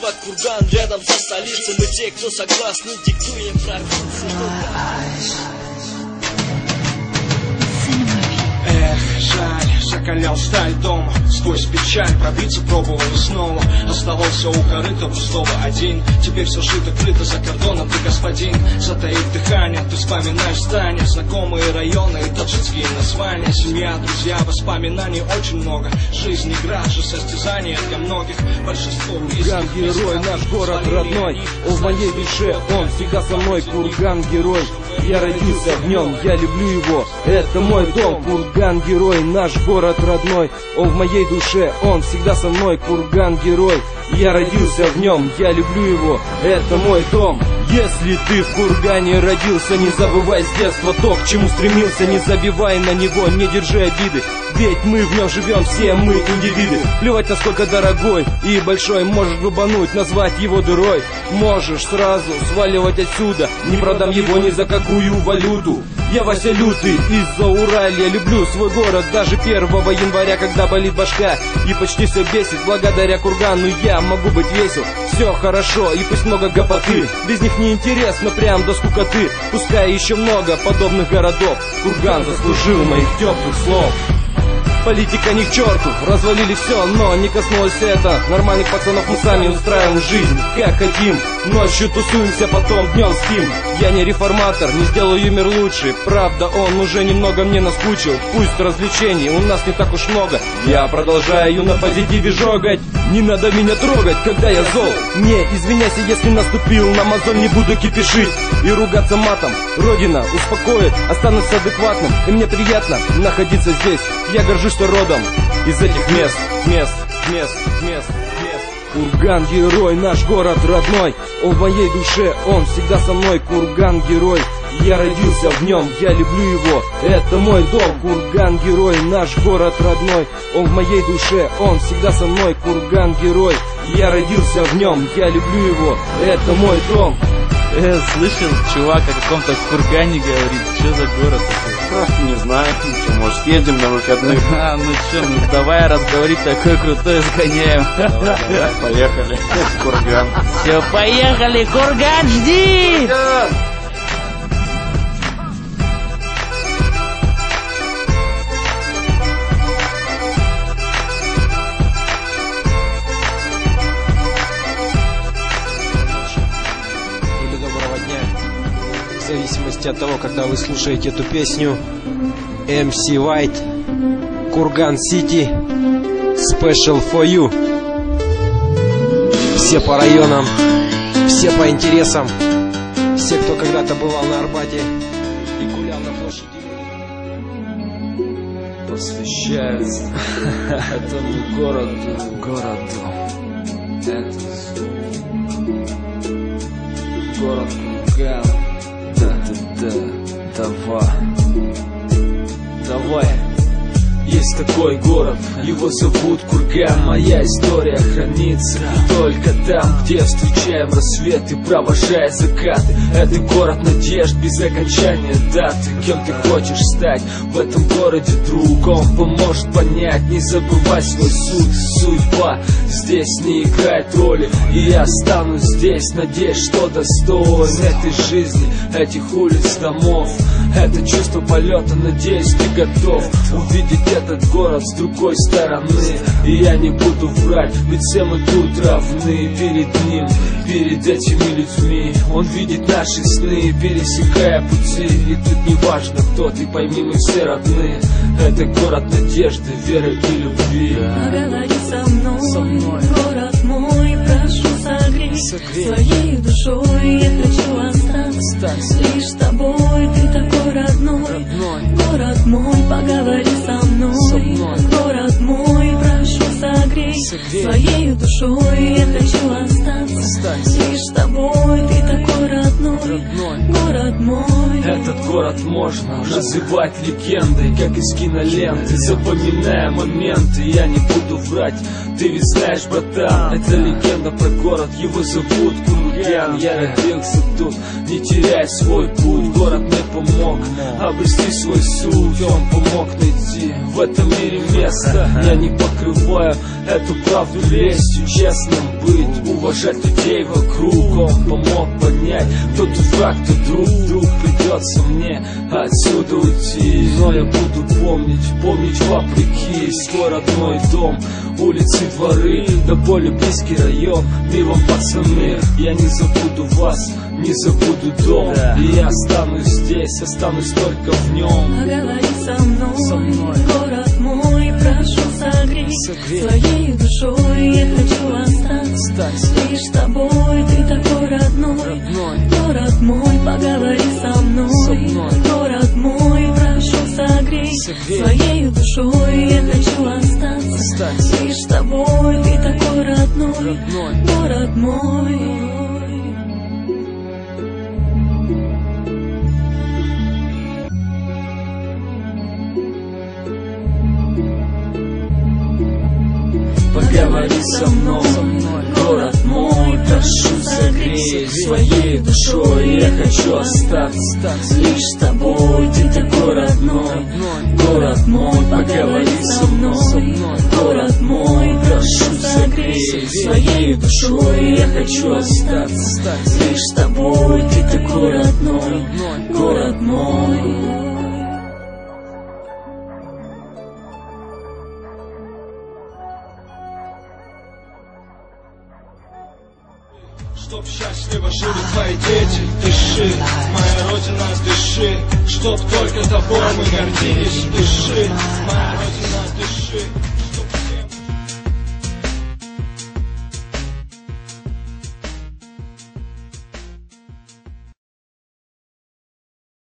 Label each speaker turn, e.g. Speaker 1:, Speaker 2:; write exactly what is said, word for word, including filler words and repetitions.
Speaker 1: город Курган рядом со столицей. Мы те, кто согласны, диктуем провинции.
Speaker 2: Эх, жаль, закалял сталь дома. Сквозь печаль пробиться пробовал и снова. Оставался у корыта пустого один. Теперь все шито, крыто за кордоном, ты господин. Затаив дыхание, ты вспоминаешь здания, знакомые районы и таджикские названия. Семья, друзья, воспоминаний очень много. Жизнь игра же, состязание для многих. Большинство
Speaker 3: Курган герой, наш город родной. О, в моей душе он всегда со мной. Курган герой, я родился в нем, я люблю его. Это мой дом. Курган герой, наш город родной. О, в моей душе он всегда со мной. Курган герой, я родился в нем, я люблю его. Это мой дом. Если ты в Кургане родился, не забывай с детства то, к чему стремился. Не забивай на него, не держи обиды. Ведь мы в нем живем, все мы индивиды. Плевать, насколько дорогой и большой. Можешь губануть, назвать его дырой. Можешь сразу сваливать отсюда. Не продам его ни за какую валюту. Я Вася Лютый из-за Уралья. Люблю свой город даже первого января, когда болит башка и почти все бесит. Благодаря Кургану я могу быть весел. Все хорошо и пусть много гопоты. Без них не интересно прям до скукоты. Пускай еще много подобных городов. Курган заслужил моих теплых слов. Политика ни к черту, развалили все, но не коснулось это. Нормальных пацанов мы сами устраиваем жизнь, как хотим. Ночью тусуемся, потом днем спим. Я не реформатор, не сделаю мир лучше. Правда, он уже немного мне наскучил. Пусть развлечений у нас не так уж много. Я продолжаю на позитиве жогать. Не надо меня трогать, когда я зол. Не извиняйся, если наступил на мозоль. Не буду кипишить и ругаться матом. Родина успокоит, останусь адекватным. И мне приятно находиться здесь. Я горжусь, что родом из этих мест, мест, мест, мест, мест. Курган герой, наш город родной. О, в моей душе он всегда со мной. Курган герой, я родился в нем, я люблю его. Это мой дом. Курган герой, наш город родной. О, в моей душе он всегда со мной. Курган герой, я родился в нем, я люблю его. Это мой дом.
Speaker 4: Э, слышал, чувак о каком-то Кургане говорит. Что за город такой?
Speaker 5: Не знаю, что, может, едем на выходных.
Speaker 4: А, ну что, ну давай, раз говорит такой крутой, сгоняем.
Speaker 5: Давай, давай, поехали в Курган.
Speaker 4: Все, поехали, Курган, жди!
Speaker 5: Курган!
Speaker 6: В зависимости от того, когда вы слушаете эту песню, эм си White, Курган Сити, Special for you. Все по районам, все по интересам, все, кто когда-то бывал на Арбате и гулял на площади.
Speaker 1: Посвящается этому городу, городу. Это город Курган. Да-да-да, давай, давай. Есть такой город, его зовут Курган. Моя история хранится только там, где встречаем рассвет и провожая закаты. Это город надежд без окончания даты. Кем ты хочешь стать в этом городе, друг? Он поможет понять, не забывай свой суть. Судьба здесь не играет роли, и я останусь здесь, надеюсь, что достоин этой жизни, этих улиц, домов. Это чувство полета, надеюсь, ты готов увидеть этот город с другой стороны. И я не буду врать, ведь все мы тут равны перед ним, перед этими людьми. Он видит наши сны, пересекая пути. И тут не важно, кто ты, пойми, мы все родны. Это город надежды, веры и любви.
Speaker 7: Поговори со мной, со мной. Город мой, прошу, согрей, согрей. Своей душой я хочу остаться, остаться. Лишь с тобой, ты такой родной, родной. Город мой, поговори со мной, со мной. Город мой, прошу, согрей, согрей. Своей душой я хочу остаться, остаться. Лишь с тобой, ты такой родной, родной. Город мой.
Speaker 1: Этот город можно называть легендой, как из киноленты, запоминая моменты. Я не буду врать, ты ведь знаешь, братан, это легенда про город, его зовут Курган. курган. Я родился тут, не теряй свой путь. Город мне помог обрести свой суть. Он помог найти в этом мире место. Я не покрываю эту правду лестью. Честным быть, уважать людей вокруг. Он помог понять, кто тут враг, кто друг. Вдруг придется мне отсюда уйти, но я буду помнить, помнить вопреки свой родной дом, улицы, дворы, да более близкий район. Мир вам, пацаны, я не забуду вас, не забуду дом. И я останусь здесь, останусь только в нем.
Speaker 7: Поговори со мной, со мной. Город мой, прошу согрей, согрей. Своей душой я хочу остаться лишь с тобой, ты такой родной, родной. Город мой, поговори со мной, со мной. Город мой, прошу согрей, согрей. Своей душой я хочу остаться, остаться лишь с тобой, ты такой родной, родной. Город мой.
Speaker 1: Поговори со мной, со мной. Город мой, прошу согрей, своей душой я хочу остаться лишь с тобой, ты такой родной. Город мой, поговори со мной, со мной. Город мой, прошу согрей, своей душой я хочу остаться лишь с тобой, ты такой родной. Город мой.
Speaker 2: Чтоб счастливо жили твои дети, дыши, моя родина, дыши. Чтоб только тобой мы гордились, дыши, моя родина, дыши.